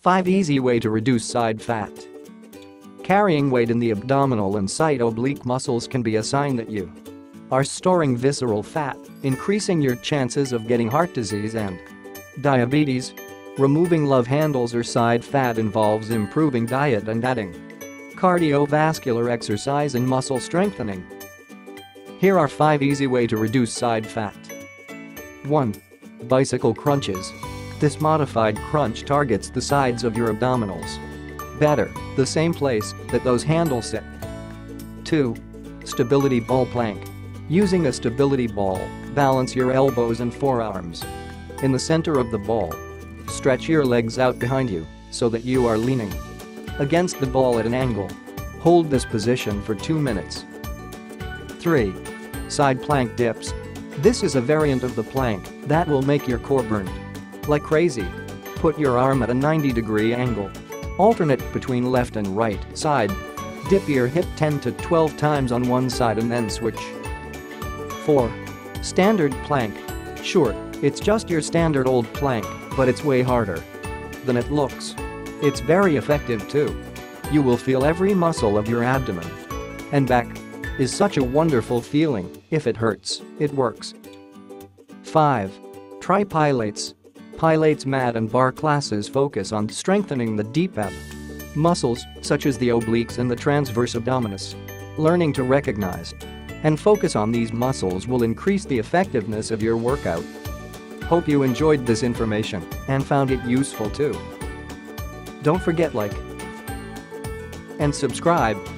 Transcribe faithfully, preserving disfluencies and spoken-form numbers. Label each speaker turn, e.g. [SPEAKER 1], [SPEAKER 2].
[SPEAKER 1] five Easy Way to Reduce Side Fat. Carrying weight in the abdominal and side oblique muscles can be a sign that you are storing visceral fat, increasing your chances of getting heart disease and diabetes. Removing love handles or side fat involves improving diet and adding cardiovascular exercise and muscle strengthening. Here are five easy ways to reduce side fat. one. Bicycle crunches. This modified crunch targets the sides of your abdominals. Better, the same place that those handles sit. two. Stability ball plank. Using a stability ball, balance your elbows and forearms. In the center of the ball, stretch your legs out behind you so that you are leaning against the ball at an angle. Hold this position for two minutes. three. Side plank dips. This is a variant of the plank that will make your core burn like crazy. Put your arm at a ninety degree angle. Alternate between left and right side. Dip your hip ten to twelve times on one side and then switch. four. Standard plank. Sure, it's just your standard old plank, but it's way harder than it looks. It's very effective too. You will feel every muscle of your abdomen and back. Is such a wonderful feeling. If it hurts, it works. five. Try Pilates. Pilates mat and bar classes focus on strengthening the deep ab muscles such as the obliques and the transverse abdominis. Learning to recognize and focus on these muscles will increase the effectiveness of your workout. Hope you enjoyed this information and found it useful too. Don't forget like and subscribe.